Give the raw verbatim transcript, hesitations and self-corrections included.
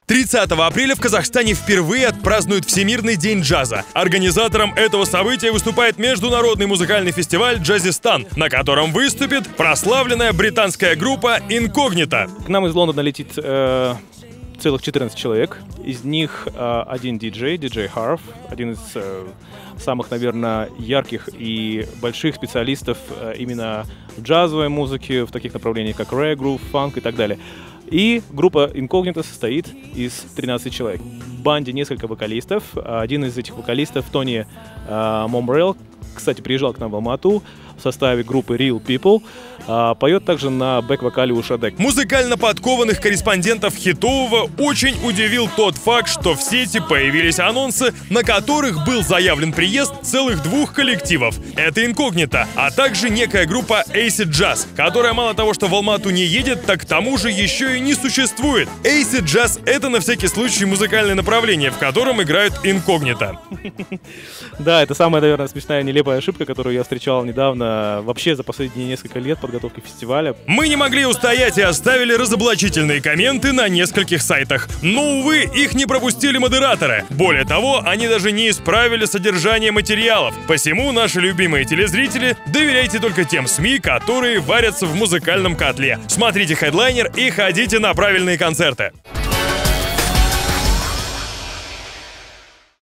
тридцатого апреля в Казахстане впервые отпразднуют Всемирный день джаза. Организатором этого события выступает международный музыкальный фестиваль «Джазистан», на котором выступит прославленная британская группа «Инкогнито». К нам из Лондона летит э, целых четырнадцать человек. Из них э, один диджей, диджей Harv, один из э, самых, наверное, ярких и больших специалистов э, именно в джазовой музыке, в таких направлениях, как рэг, грув, фанк и так далее. И группа Инкогнито состоит из тринадцати человек. В банде несколько вокалистов. Один из этих вокалистов, Тони э, Момрел, кстати, приезжал к нам в Алмату в составе группы Real People. А, поет также на бэк-вокале у Шадек. Музыкально подкованных корреспондентов хитового очень удивил тот факт, что в сети появились анонсы, на которых был заявлен приезд целых двух коллективов. Это Инкогнито, а также некая группа Acid Jazz, которая мало того, что в Алмату не едет, так к тому же еще и не существует. Acid Jazz — это на всякий случай музыкальное направление, в котором играют Инкогнито. Да, это самая, наверное, смешная, нелепая ошибка, которую я встречал недавно, вообще за последние несколько лет подготовки фестиваля. Мы не могли устоять и оставили разоблачительные комменты на нескольких сайтах. Но, увы, их не пропустили модераторы. Более того, они даже не исправили содержание материалов. Посему, наши любимые телезрители, доверяйте только тем СМИ, которые варятся в музыкальном котле. Смотрите Headliner и ходите на правильные концерты.